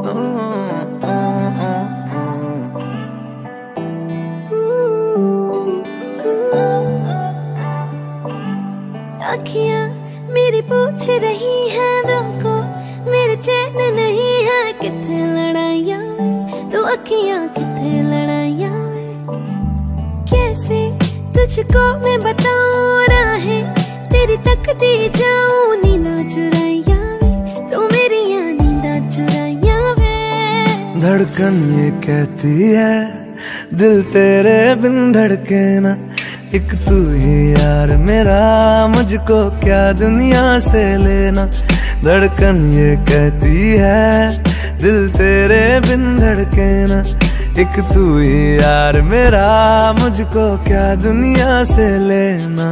अखियां मेरी पूछ रही हैं दिल को, मेरे चैन नहीं है किथे लड़ाइयां वे, तो अखियां किथे लड़ाइयां वे। कैसे तुझको मैं बताऊं राहें तेरी तकती जाऊं, नींदा चुराइयां वे, तो मेरी नींदा चुराइयां वे। धड़कन ये कहती है दिल तेरे बिन धड़के ना, एक तू ही यार मेरा, मुझको क्या दुनिया से लेना। धड़कन ये कहती है दिल तेरे बिन धड़के ना, एक तू ही यार मेरा, मुझको क्या दुनिया से लेना।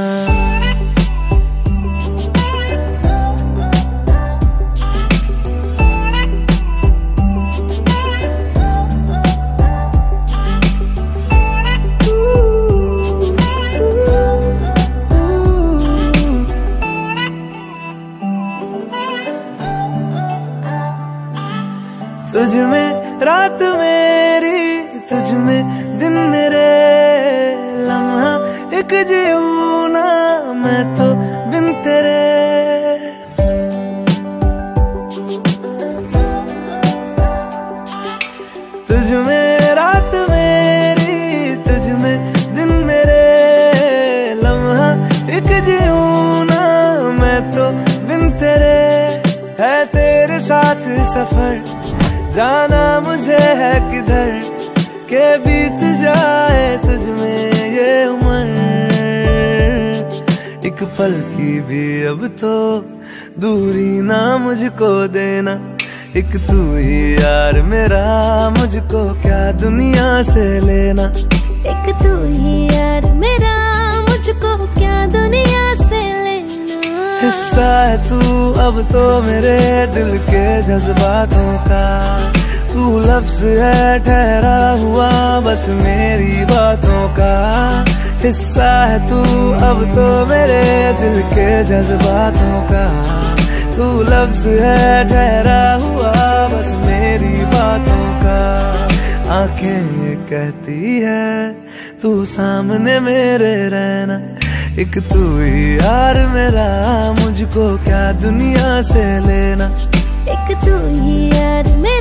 तुझ में रात मेरी, तुझ में दिन मेरे, लम्हा एक जीऊं ना मैं तो बिन तेरे। तुझ में रात मेरी, तुझ में दिन मेरे, लम्हा एक जीऊं ना मैं तो बिन तेरे। है तेरे साथ सफर जाना मुझे है किधर, के बीत जाए तुझ में ये उम्र। एक पल की भी अब तो दूरी ना मुझको देना, एक तू ही यार मेरा, मुझको क्या दुनिया से लेना। एक तू ही यार मेरा, मुझको क्या दुनिया से लेना। हिस्सा है तू अब तो मेरे दिल के जज्बातों का, तू लफ्ज है ठहरा हुआ बस मेरी बातों का। हिस्सा है तू अब तो मेरे दिल के जज्बातों का, तू लफ्ज है ठहरा हुआ बस मेरी बातों का। आंखें ये कहती है तू सामने मेरे रहना, एक तू ही यार मेरा, मुझको क्या दुनिया से लेना। एक तू ही यार मेरा।